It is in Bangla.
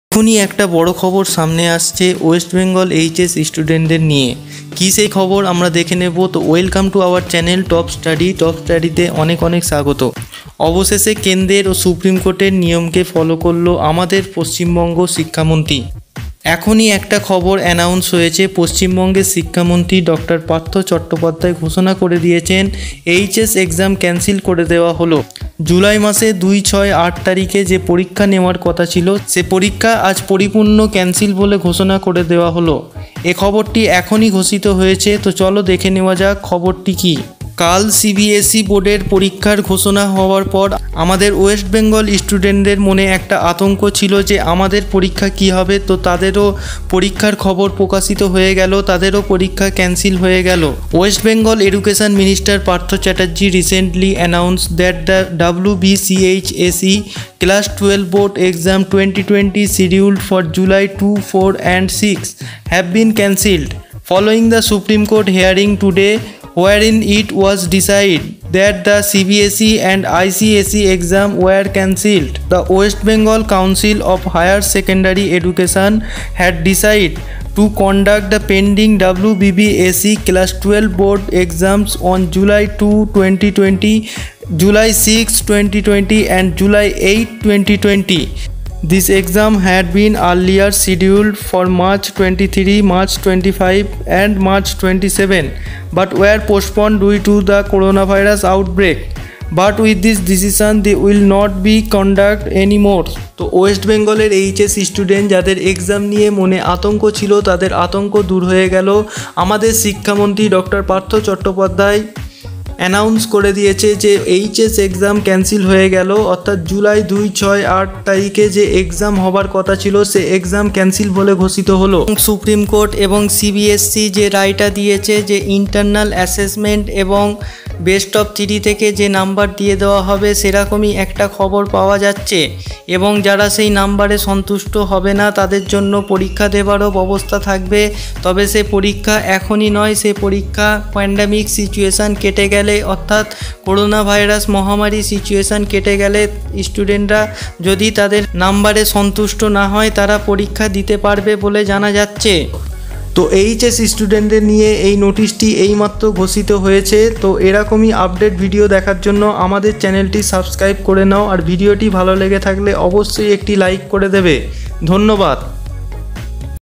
এখনই একটা বড় খবর সামনে আসছে ওয়েস্ট বেঙ্গল এইচএস স্টুডেন্টদের নিয়ে। কি সেই খবর আমরা দেখে নেব। তো welcome to our channel top স্টাডিতে অনেক স্বাগত। অবশেষে কেন্দ্রের ও সুপ্রিম কোর্টের নিয়মকে ফলো করলো আমাদের পশ্চিমবঙ্গ শিক্ষামন্ত্রী। এখনই একটা খবর অ্যানাউন্স হয়েছে, পশ্চিমবঙ্গের শিক্ষামন্ত্রী ডক্টর পার্থ চট্টোপাধ্যায় ঘোষণা করে দিয়েছেন এইচএস এক্সাম ক্যান্সেল করে দেওয়া হলো। জুলাই মাসে 2, 6, 8 তারিখে যে পরীক্ষা নেওয়ার কথা ছিল সে পরীক্ষা আজ পরিপূর্ণ ক্যান্সেল বলে ঘোষণা করে দেওয়া হলো। এ খবরটি এখনই ঘোষিত হয়েছে। তো চলো দেখে নেওয়া যাক খবরটি কী। কাল সিবিএসই বোর্ডের পরীক্ষার ঘোষণা হওয়ার পর আমাদের ওয়েস্ট বেঙ্গল স্টুডেন্টদের মনে একটা আতঙ্ক ছিল যে আমাদের পরীক্ষা কি হবে। তো তাদেরও পরীক্ষার খবর প্রকাশিত হয়ে গেল, তাদেরও পরীক্ষা ক্যান্সেল হয়ে গেল। West Bengal education minister Partha Chatterjee recently announced that the WBCHSE Class 12 Board Exam 2020 scheduled for July 2, 4 and 6 have been cancelled following the Supreme Court hearing today, wherein it was decided that the CBSE and ICSE exam were cancelled. The West Bengal Council of Higher Secondary Education had decided to conduct the pending WBBSE Class 12 Board exams on July 2, 2020, July 6, 2020 and July 8, 2020. This exam had been earlier scheduled for March 23, March 25 and March 27 but were postponed due to the coronavirus outbreak. But with this decision they will not be conducted anymore. তো ওয়েস্ট বেঙ্গলের এইচএস স্টুডেন্ট যাদের এক্সাম নিয়ে মনে আতঙ্ক ছিল তাদের আতঙ্ক দূর হয়ে গেল। আমাদের শিক্ষামন্ত্রী ডক্টর পার্থ চট্টোপাধ্যায় অ্যানাউন্স করে দিয়েছে যে এইচএস এক্সাম ক্যান্সেল হয়ে গেল, অর্থাৎ জুলাই 2, 6, 8 তারিখে যে এক্সাম হবার কথা ছিল সে এক্সাম ক্যান্সেল বলে ঘোষিত হলো। সুপ্রিম কোর্ট এবং সিবিএসসি যে রায়টা দিয়েছে যে ইন্টারনাল অ্যাসেসমেন্ট এবং বেস্ট অফ 3 থেকে যে নাম্বার দিয়ে দেওয়া হবে সেরকমই একটা খবর পাওয়া যাচ্ছে। এবং যারা সেই নাম্বারে সন্তুষ্ট হবে না তাদের জন্য পরীক্ষা দেওয়ারও ব্যবস্থা থাকবে। তবে সে পরীক্ষা এখনই নয়, সে পরীক্ষা প্যান্ডামিক সিচুয়েশান কেটে গেলে, অর্থাৎ করোনা ভাইরাস মহামারী সিচুয়েশান কেটে গেলে স্টুডেন্টরা যদি তাদের নাম্বারে সন্তুষ্ট না হয় তারা পরীক্ষা দিতে পারবে বলে জানা যাচ্ছে। তো এইচএস স্টুডেন্টদের নিয়ে এই নোটিশটি এইমাত্র ঘোষিত হয়েছে। তো এরকমই আপডেট ভিডিও দেখার জন্য আমাদের চ্যানেলটি সাবস্ক্রাইব করে নাও, আর ভিডিওটি ভালো লেগে থাকলে অবশ্যই একটি লাইক করে দেবে। ধন্যবাদ।